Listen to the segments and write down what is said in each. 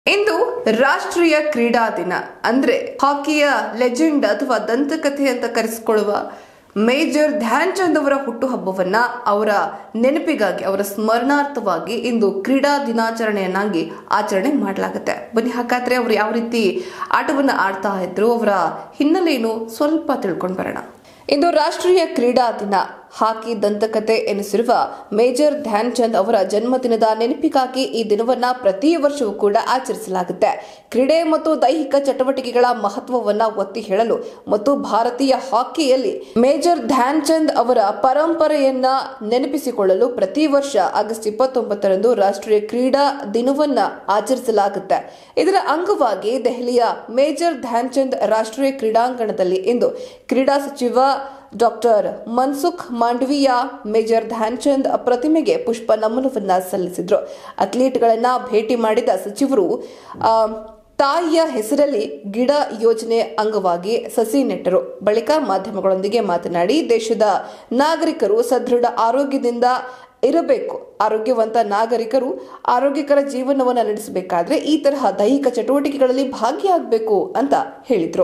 ಇಂದು ರಾಷ್ಟ್ರೀಯ ಕ್ರೀಡಾ ದಿನ. ಅಂದ್ರೆ ಹಾಕಿಯ ಲೆಜೆಂಡ್ ಅಥವಾ ದಂತಕಥೆ ಅಂತ ಕರೆಸಿಕೊಳ್ಳುವ ಮೇಜರ್ ಧ್ಯಾನ್ ಚಂದ್ ಅವರ ಹುಟ್ಟುಹಬ್ಬವನ್ನ ಅವರ ನೆನಪಿಗಾಗಿ, ಅವರ ಸ್ಮರಣಾರ್ಥವಾಗಿ ಇಂದು ಕ್ರೀಡಾ ದಿನಾಚರಣೆಯನ್ನಾಗಿ ಆಚರಣೆ ಮಾಡಲಾಗುತ್ತೆ. ಬನ್ನಿ ಹಾಗಾದ್ರೆ ಅವರು ಯಾವ ರೀತಿ ಆಟವನ್ನ ಆಡ್ತಾ ಇದ್ರು, ಅವರ ಹಿನ್ನೆಲೆಯನ್ನು ಸ್ವಲ್ಪ ತಿಳ್ಕೊಂಡು ಬರೋಣ. ಇಂದು ರಾಷ್ಟ್ರೀಯ ಕ್ರೀಡಾ ದಿನ. ಹಾಕಿ ದಂತಕಥೆ ಎನಿಸಿರುವ ಮೇಜರ್ ಧ್ಯಾನ್ ಚಂದ್ ಅವರ ಜನ್ಮದಿನದ ನೆನಪಿಗಾಗಿ ಈ ದಿನವನ್ನ ಪ್ರತಿ ವರ್ಷವೂ ಕೂಡ ಆಚರಿಸಲಾಗುತ್ತೆ. ಕ್ರೀಡೆ ಮತ್ತು ದೈಹಿಕ ಚಟುವಟಿಕೆಗಳ ಮಹತ್ವವನ್ನ ಒತ್ತಿ ಹೇಳಲು ಮತ್ತು ಭಾರತೀಯ ಹಾಕಿಯಲ್ಲಿ ಮೇಜರ್ ಧ್ಯಾನ್ ಚಂದ್ ಅವರ ಪರಂಪರೆಯನ್ನ ನೆನಪಿಸಿಕೊಳ್ಳಲು ಪ್ರತಿ ವರ್ಷ ಆಗಸ್ಟ್ 29ರಂದು ರಾಷ್ಟ್ರೀಯ ಕ್ರೀಡಾ ದಿನವನ್ನ ಆಚರಿಸಲಾಗುತ್ತೆ. ಇದರ ಅಂಗವಾಗಿ ದೆಹಲಿಯ ಮೇಜರ್ ಧ್ಯಾನ್ ಚಂದ್ ರಾಷ್ಟ್ರೀಯ ಕ್ರೀಡಾಂಗಣದಲ್ಲಿ ಇಂದು ಕ್ರೀಡಾ ಸಚಿವ ಡಾಕ್ಟರ್ ಮನ್ಸುಖ್ ಮಾಂಡವಿಯ ಮೇಜರ್ ಧ್ಯಾನ್ ಚಂದ್ ಪ್ರತಿಮೆಗೆ ಪುಷ್ಪ ನಮನವನ್ನ ಸಲ್ಲಿಸಿದ್ರು. ಅಥ್ಲೀಟ್ಗಳನ್ನ ಭೇಟಿ ಮಾಡಿದ ಸಚಿವರು ತಾಯಿಯ ಹೆಸರಲ್ಲಿ ಗಿಡ ಯೋಜನೆ ಅಂಗವಾಗಿ ಸಸಿ ನೆಟ್ಟರು. ಬಳಿಕ ಮಾಧ್ಯಮಗಳೊಂದಿಗೆ ಮಾತನಾಡಿ, ದೇಶದ ನಾಗರಿಕರು ಸದೃಢ ಆರೋಗ್ಯದಿಂದ ಇರಬೇಕು. ಆರೋಗ್ಯವಂತ ನಾಗರಿಕರು ಆರೋಗ್ಯಕರ ಜೀವನವನ್ನು ನಡೆಸಬೇಕಾದ್ರೆ ಈ ತರಹ ದೈಹಿಕ ಚಟುವಟಿಕೆಗಳಲ್ಲಿ ಭಾಗಿಯಾಗಬೇಕು ಅಂತ ಹೇಳಿದ್ರು.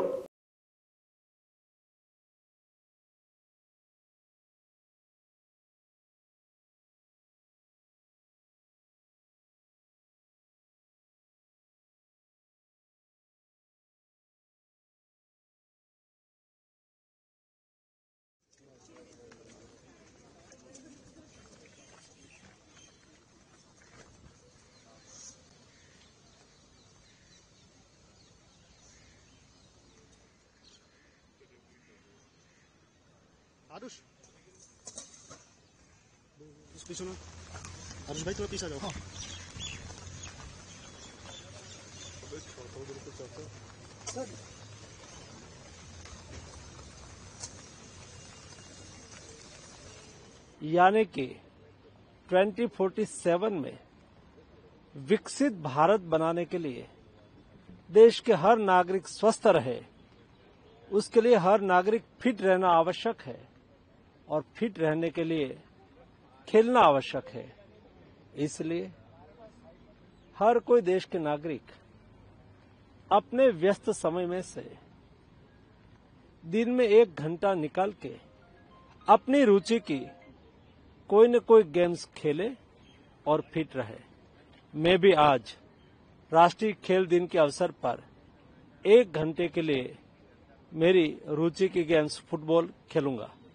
आरुष पीछे ना, आरुष भाई थोड़ा पीछे आ जाओ. हाँ. यानी कि 2047 में विकसित भारत बनाने के लिए देश के हर नागरिक स्वस्थ रहे, उसके लिए हर नागरिक फिट रहना आवश्यक है और फिट रहने के लिए खेलना आवश्यक है. इसलिए हर कोई देश के नागरिक अपने व्यस्त समय में से दिन में 1 घंटा निकाल के अपनी रुचि की कोई न कोई गेम्स खेले और फिट रहे. मैं भी आज राष्ट्रीय खेल दिन के अवसर पर 1 घंटे के लिए मेरी रुचि की गेम्स फुटबॉल खेलूंगा.